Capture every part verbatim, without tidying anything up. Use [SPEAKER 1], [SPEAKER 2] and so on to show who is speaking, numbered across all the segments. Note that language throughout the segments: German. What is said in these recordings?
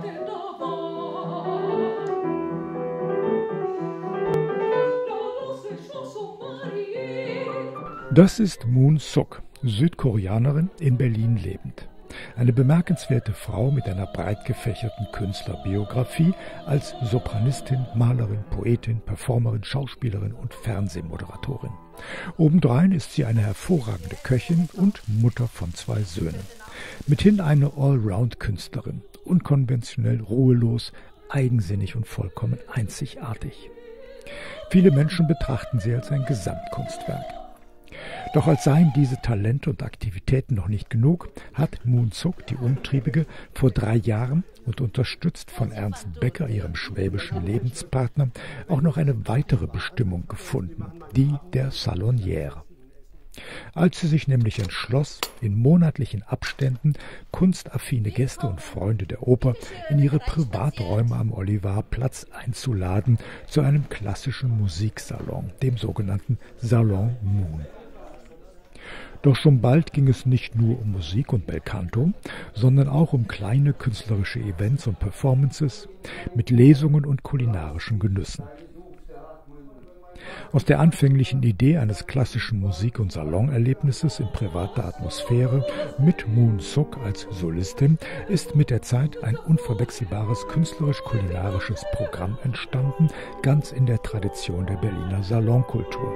[SPEAKER 1] Das ist Moon Suk, Südkoreanerin, in Berlin lebend. Eine bemerkenswerte Frau mit einer breit gefächerten Künstlerbiografie als Sopranistin, Malerin, Poetin, Performerin, Schauspielerin und Fernsehmoderatorin. Obendrein ist sie eine hervorragende Köchin und Mutter von zwei Söhnen. Mithin eine Allround-Künstlerin, unkonventionell, ruhelos, eigensinnig und vollkommen einzigartig. Viele Menschen betrachten sie als ein Gesamtkunstwerk. Doch als seien diese Talente und Aktivitäten noch nicht genug, hat Moon Suk, die Umtriebige, vor drei Jahren und unterstützt von Ernst Becker, ihrem schwäbischen Lebenspartner, auch noch eine weitere Bestimmung gefunden, die der Salonière. Als sie sich nämlich entschloss, in monatlichen Abständen kunstaffine Gäste und Freunde der Oper in ihre Privaträume am Olivarplatz einzuladen zu einem klassischen Musiksalon, dem sogenannten Salon Moon. Doch schon bald ging es nicht nur um Musik und Belcanto, sondern auch um kleine künstlerische Events und Performances mit Lesungen und kulinarischen Genüssen. Aus der anfänglichen Idee eines klassischen Musik- und Salonerlebnisses in privater Atmosphäre mit Moon Suk als Solistin ist mit der Zeit ein unverwechselbares künstlerisch-kulinarisches Programm entstanden, ganz in der Tradition der Berliner Salonkultur.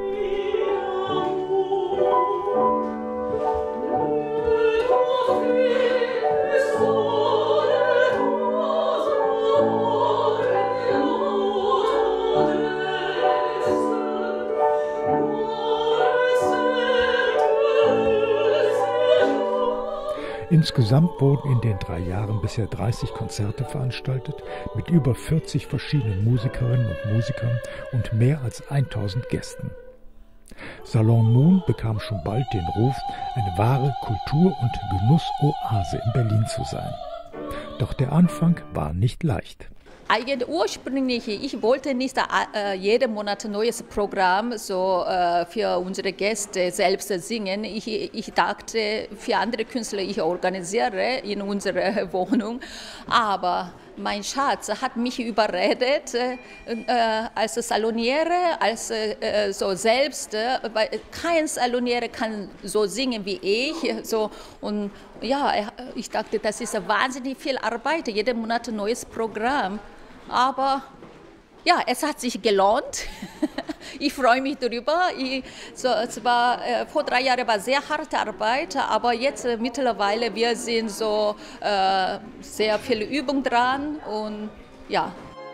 [SPEAKER 1] Insgesamt wurden in den drei Jahren bisher dreißig Konzerte veranstaltet, mit über vierzig verschiedenen Musikerinnen und Musikern und mehr als tausend Gästen. Salon Moon bekam schon bald den Ruf, eine wahre Kultur- und Genussoase in Berlin zu sein. Doch der Anfang war nicht leicht.
[SPEAKER 2] Eigentlich ursprünglich, ich wollte nicht äh, jeden Monat ein neues Programm so, äh, für unsere Gäste selbst singen. Ich, ich dachte, für andere Künstler, ich organisiere in unserer Wohnung. Aber mein Schatz hat mich überredet, äh, als Saloniere, als äh, so selbst, äh, weil kein Saloniere kann so singen wie ich. So, und ja, ich dachte, das ist wahnsinnig viel Arbeit, jeden Monat ein neues Programm. Aber ja, es hat sich gelohnt. Ich freue mich darüber. Ich, so, es war, äh, vor drei Jahren war sehr harte Arbeit, aber jetzt äh, mittlerweile wir sind so äh, sehr viel Übung dran und ja.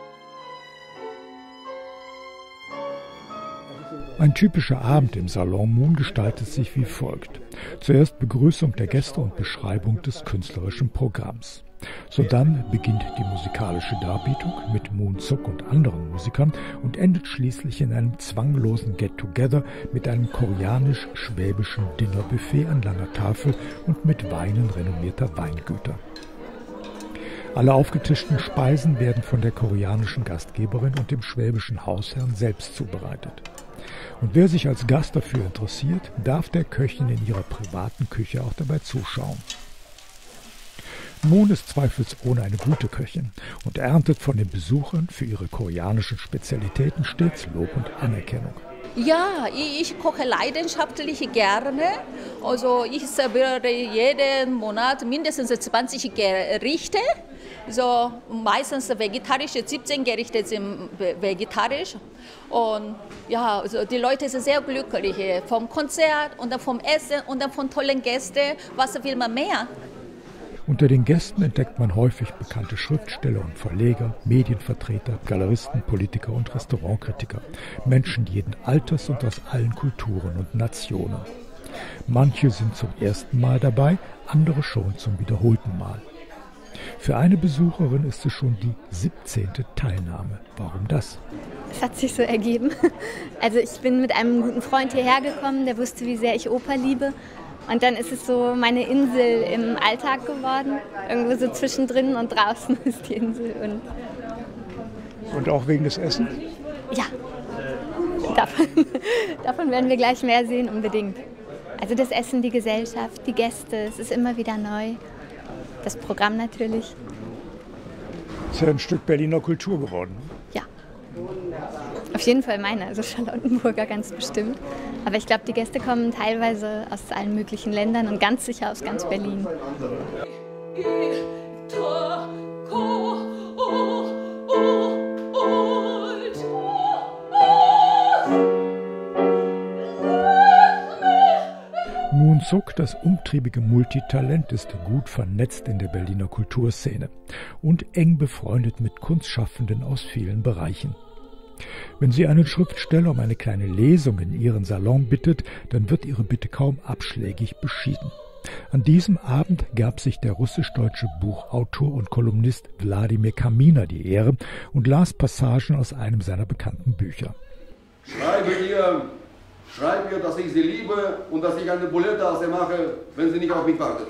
[SPEAKER 1] Ein typischer Abend im Salon Moon gestaltet sich wie folgt. Zuerst Begrüßung der Gäste und Beschreibung des künstlerischen Programms. Sodann beginnt die musikalische Darbietung mit Moon Suk und anderen Musikern und endet schließlich in einem zwanglosen Get-Together mit einem koreanisch-schwäbischen Dinnerbuffet an langer Tafel und mit Weinen renommierter Weingüter. Alle aufgetischten Speisen werden von der koreanischen Gastgeberin und dem schwäbischen Hausherrn selbst zubereitet. Und wer sich als Gast dafür interessiert, darf der Köchin in ihrer privaten Küche auch dabei zuschauen. Moon ist zweifelsohne eine gute Köchin und erntet von den Besuchern für ihre koreanischen Spezialitäten stets Lob und Anerkennung.
[SPEAKER 2] Ja, ich, ich koche leidenschaftlich gerne. Also ich serviere jeden Monat mindestens zwanzig Gerichte. So, meistens vegetarische, siebzehn Gerichte sind vegetarisch. Und ja, also die Leute sind sehr glücklich vom Konzert und dann vom Essen und dann von tollen Gästen. Was will man mehr?
[SPEAKER 1] Unter den Gästen entdeckt man häufig bekannte Schriftsteller und Verleger, Medienvertreter, Galeristen, Politiker und Restaurantkritiker. Menschen jeden Alters und aus allen Kulturen und Nationen. Manche sind zum ersten Mal dabei, andere schon zum wiederholten Mal. Für eine Besucherin ist es schon die siebzehnte Teilnahme. Warum das?
[SPEAKER 3] Es hat sich so ergeben. Also ich bin mit einem guten Freund hierher gekommen, der wusste, wie sehr ich Oper liebe. Und dann ist es so meine Insel im Alltag geworden. Irgendwo so zwischendrin und draußen ist die Insel. Und,
[SPEAKER 1] und auch wegen des Essens?
[SPEAKER 3] Ja, davon, davon werden wir gleich mehr sehen, unbedingt. Also das Essen, die Gesellschaft, die Gäste, es ist immer wieder neu. Das Programm natürlich.
[SPEAKER 1] Ist ja ein Stück Berliner Kultur geworden.
[SPEAKER 3] Ja, auf jeden Fall meine, also Charlottenburger ganz bestimmt. Aber ich glaube, die Gäste kommen teilweise aus allen möglichen Ländern und ganz sicher aus ganz Berlin.
[SPEAKER 1] Moon Suk, das umtriebige Multitalent, ist gut vernetzt in der Berliner Kulturszene und eng befreundet mit Kunstschaffenden aus vielen Bereichen. Wenn sie einen Schriftsteller um eine kleine Lesung in ihren Salon bittet, dann wird ihre Bitte kaum abschlägig beschieden. An diesem Abend gab sich der russisch-deutsche Buchautor und Kolumnist Wladimir Kaminer die Ehre und las Passagen aus einem seiner bekannten Bücher.
[SPEAKER 4] Schreibe ihr, schreibe ihr, dass ich sie liebe und dass ich eine Bulette aus ihr mache, wenn sie nicht auf mich wartet.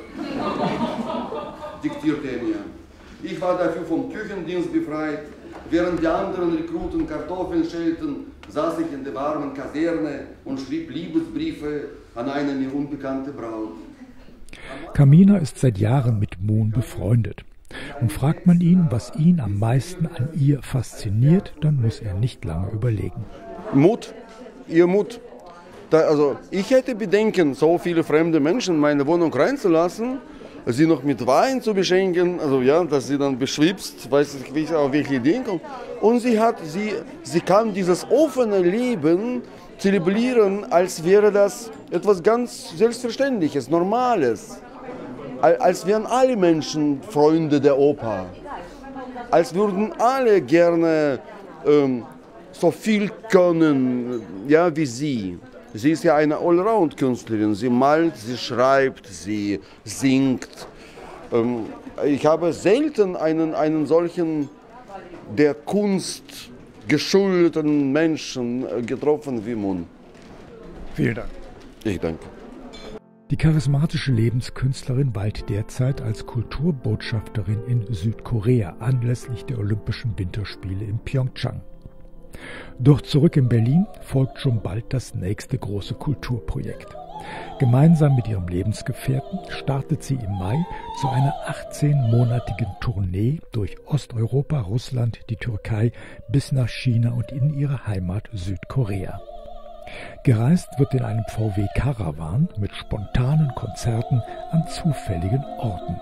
[SPEAKER 4] Diktierte er mir. Ich war dafür vom Küchendienst befreit. Während die anderen Rekruten Kartoffeln schälten, saß ich in der warmen Kaserne und schrieb Liebesbriefe an eine mir unbekannte Braut.
[SPEAKER 1] Kaminer ist seit Jahren mit Moon befreundet. Und fragt man ihn, was ihn am meisten an ihr fasziniert, dann muss er nicht lange überlegen.
[SPEAKER 4] Mut, ihr Mut. Da, also ich hätte Bedenken, so viele fremde Menschen in meine Wohnung reinzulassen, sie noch mit Wein zu beschenken, also ja, dass sie dann beschwipst, weiß ich nicht, auf welche Ideen kommt. Und sie hat, sie, sie kann dieses offene Leben zelebrieren, als wäre das etwas ganz Selbstverständliches, Normales. Als wären alle Menschen Freunde der Oper. Als würden alle gerne ähm, so viel können, ja, wie sie. Sie ist ja eine Allround-Künstlerin. Sie malt, sie schreibt, sie singt. Ähm, ich habe selten einen, einen solchen der Kunst geschuldeten Menschen getroffen wie Moon.
[SPEAKER 1] Vielen Dank.
[SPEAKER 4] Ich danke.
[SPEAKER 1] Die charismatische Lebenskünstlerin weilt derzeit als Kulturbotschafterin in Südkorea anlässlich der Olympischen Winterspiele in Pyeongchang. Doch zurück in Berlin folgt schon bald das nächste große Kulturprojekt. Gemeinsam mit ihrem Lebensgefährten startet sie im Mai zu einer achtzehnmonatigen Tournee durch Osteuropa, Russland, die Türkei bis nach China und in ihre Heimat Südkorea. Gereist wird in einem V W Caravan mit spontanen Konzerten an zufälligen Orten.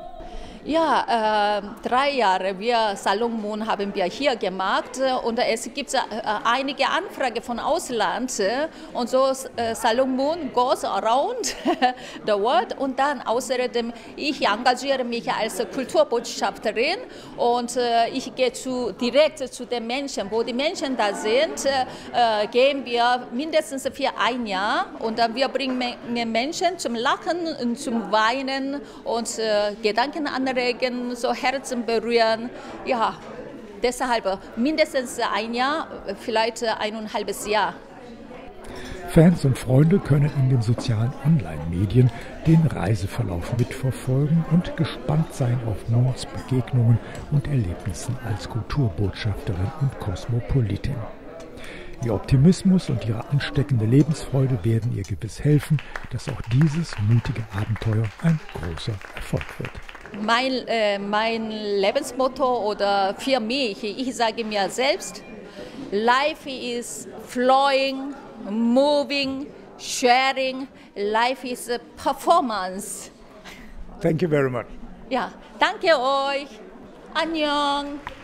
[SPEAKER 2] Ja, äh, drei Jahre wir Salon Moon haben wir hier gemacht und es gibt äh, einige Anfragen von Ausland und so äh, Salon Moon goes around the world und dann außerdem ich engagiere mich als Kulturbotschafterin und äh, ich gehe zu, direkt zu den Menschen, wo die Menschen da sind, äh, gehen wir mindestens für ein Jahr und dann wir bringen Menschen zum Lachen und zum Weinen und äh, Gedanken anregen, so Herzen berühren. Ja, deshalb mindestens ein Jahr, vielleicht ein und ein halbes Jahr.
[SPEAKER 1] Fans und Freunde können in den sozialen Online-Medien den Reiseverlauf mitverfolgen und gespannt sein auf Moons Begegnungen und Erlebnissen als Kulturbotschafterin und Kosmopolitin. Ihr Optimismus und ihre ansteckende Lebensfreude werden ihr gewiss helfen, dass auch dieses mutige Abenteuer ein großer Erfolg wird.
[SPEAKER 2] Mein, äh, mein Lebensmotto oder für mich, ich sage mir selbst, life is flowing, moving, sharing, life is a performance.
[SPEAKER 1] Thank you very much.
[SPEAKER 2] Ja, danke euch. Annyeong.